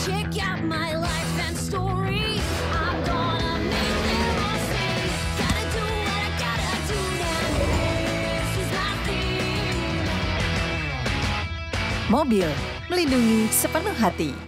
Check out my life and story. I'm gonna make them all see. Gotta do what I gotta do now. This is nothing. Mobil, melindungi sepenuh hati.